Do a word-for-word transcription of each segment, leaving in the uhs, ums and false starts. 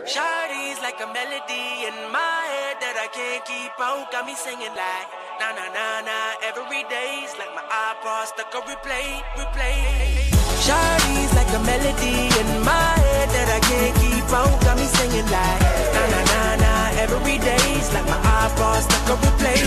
Shawty's like a melody in my head that I can't keep out. Got me singing like na na na na every day's like my iPod stuck on replay, replay. Shawty's like a melody in my head that I can't keep out. Got me singing like na na na na every day's like my iPod stuck on replay,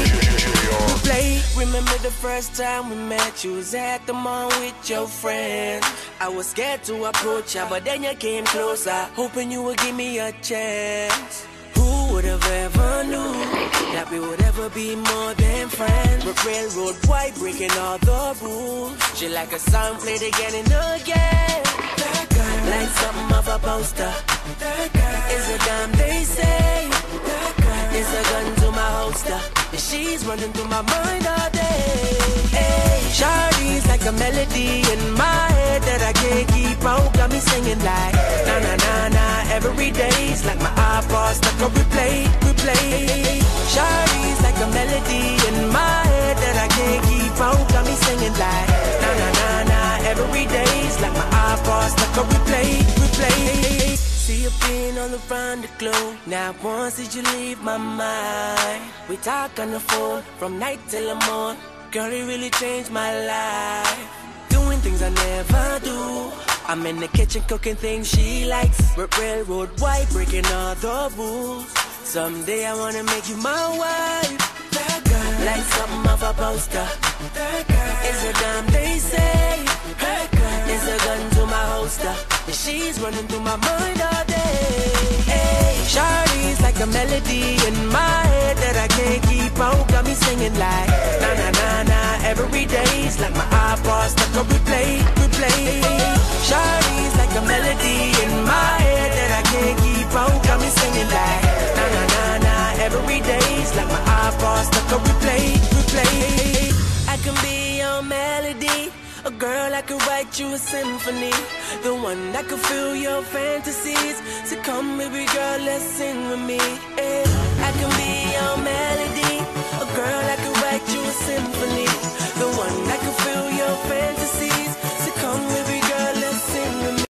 replay. Remember the first time we met? You was at the mall with your friends. I was scared to approach ya, but then you came closer, hoping you would give me a chance. Who would have ever knew that we would ever be more than friends? We're railroad white, breaking all the rules. She like a song played again and again. That girl, like something off a poster. That girl is a dime, they say. That girl is a gun to my holster. And she's running through my mind all day. Hey, Shawty's like a melody in my head that I can't keep out. Got me singing like na na na na every day's like my iPod stuck on replay, replay. Shawty's like a melody in my head that I can't keep out. Got me singing like na na na na every day's like my iPod stuck on replay, replay. See you being all around the globe. Now once did you leave my mind? We talk on the phone from night till the morn. Girl, it really changed my life. Doing things I never do. I'm in the kitchen cooking things she likes. We're railroad white, breaking all the rules. Someday I wanna make you my wife. That girl, like something off a poster. That girl is a dime, they say. That girl is a gun to my holster. And she's running through my mind all day. Hey, Shawty's like a melody in my head that I can't keep out. Got me singing like na na na na every day's like my iPod stuck on replay, replay. Shawty's like a melody in my head that I can't keep out. Got me singing like na na na na every day's like my iPod stuck on replay, replay. I can be your melody, a girl I could write you a symphony, the one that could fill your fantasies. So come baby girl, let's sing with me. Yeah. I can be your melody,